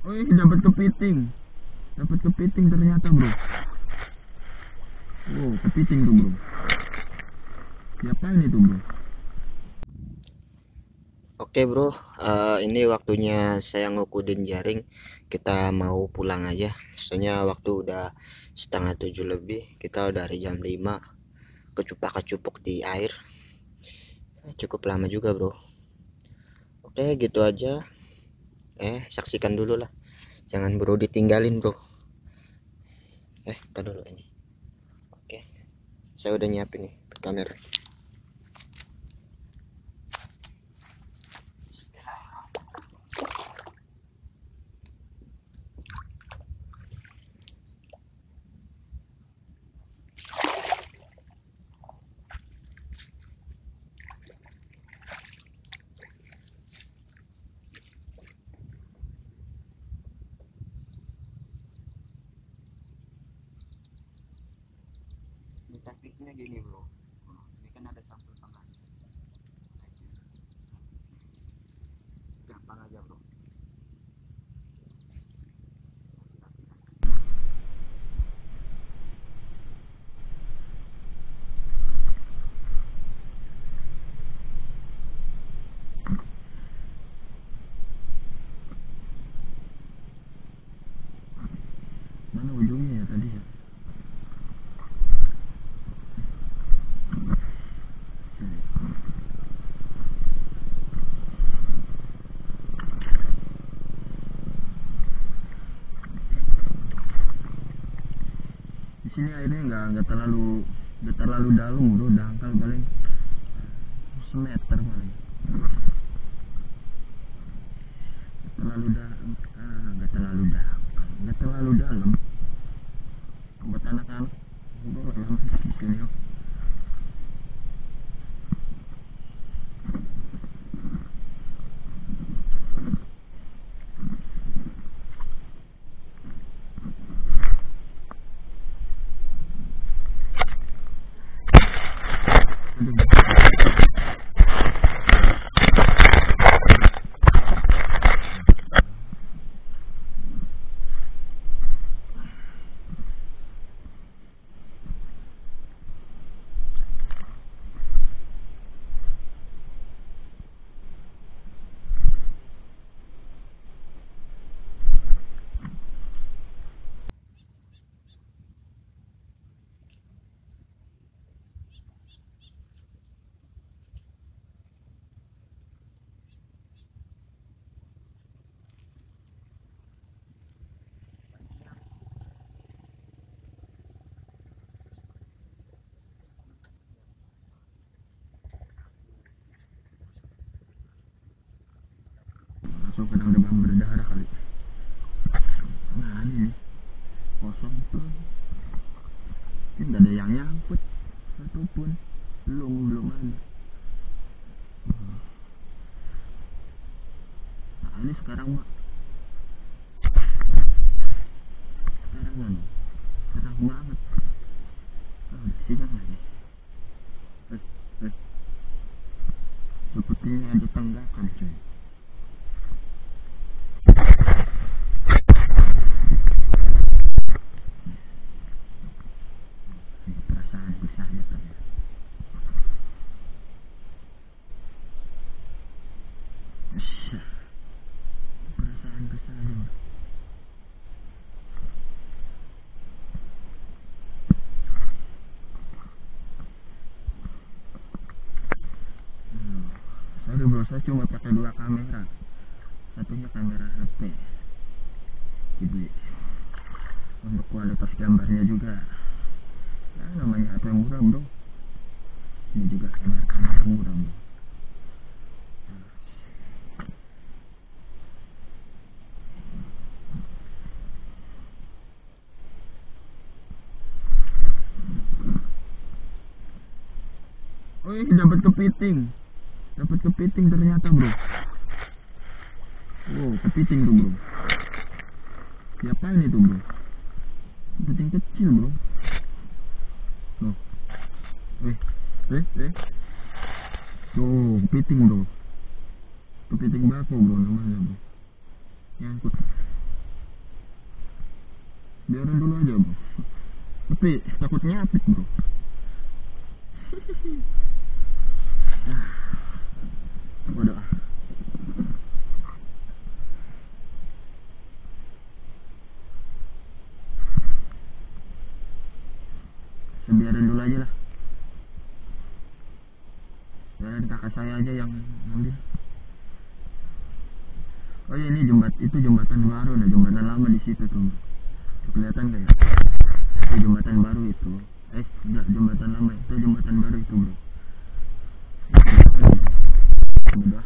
Wih, dapat kepiting. Dapat kepiting ternyata, bro. Wow, kepiting tuh, bro. Siapa ini tuh, bro? Oke bro, ini waktunya saya ngukudin jaring. Kita mau pulang aja. Soalnya waktu udah setengah 7 lebih. Kita udah dari jam 5 kecupak-kecupuk di air. Cukup lama juga bro. Oke gitu aja. Saksikan dulu lah. Jangan bro ditinggalin bro. Kita dulu ini. Oke, saya udah nyiapin nih kamera. Ini tekniknya gini bro. Ini kan ada sampul tangan. Gampang aja bro. Mana ujungnya ya tadi ya? Di sini airnya nggak terlalu dalam, bro. Dangkal paling semeter paling. Terlalu dalam, nggak terlalu dalam. Buat anak-anak, bro, dalam di sini. Aduh. Masuk ke dalam demam berdarah kali. Nah ini nih, kosong tuh. Ini nggak ada yang nyangkut satupun. Belum ada. Nah ini sekarang mah, sekarang kan terang banget. Oh, siang lagi. Eh, eh, sepertinya ada tanggakan cuy. Ini perasaan saya kan ya. Asyah, perasaan saya. Hmm. Sorry bro, saya cuma pakai dua kamera. Satunya kamera HP. Jadi untuk kualitas gambarnya juga, ya namanya HP murah bro. Ini juga kamera murah bro. Wih, dapat kepiting. Dapat kepiting ternyata, bro. Wow, kepiting tuh, bro. Siapa ini tuh, bro? Kepiting kecil, bro. Tuh. Wih, wih. Tuh, kepiting, bro. Kepiting bako, bro, namanya, bro. Nyangkut. biarin dulu aja bro, tapi takutnya apit bro. Bodoh. Biarin dulu aja lah, biarin kakak saya aja yang ngambil. Oh iya, ini itu jembatan baru, nah jembatan lama di situ tuh. Kelihatan nggak ya? Itu jembatan baru itu. Enggak, jembatan lama itu jembatan baru itu bro. Udah.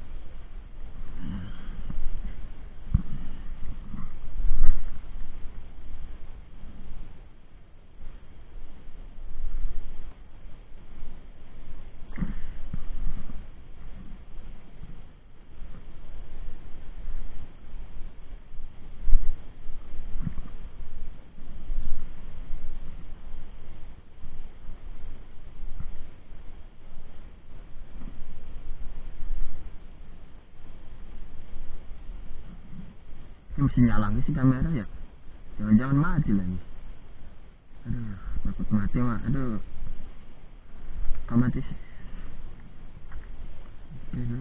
Ini mesti nyala sih kamera ya, jangan mati lagi. Aduh, takut mati mah. Aduh, kau mati sih. Oke bro.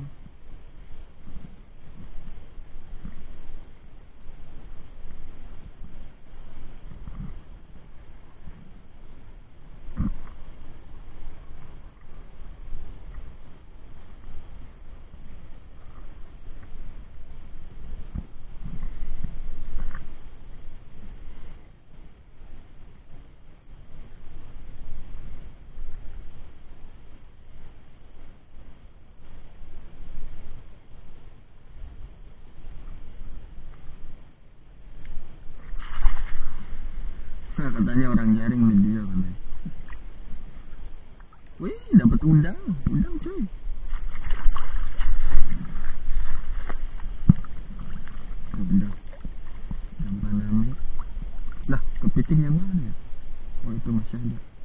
Nah, katanya orang jaring video katanya. Wih, dapat udang cuy. Udang panami. Lah, kepiting yang mana ya? Oh, itu masih ada.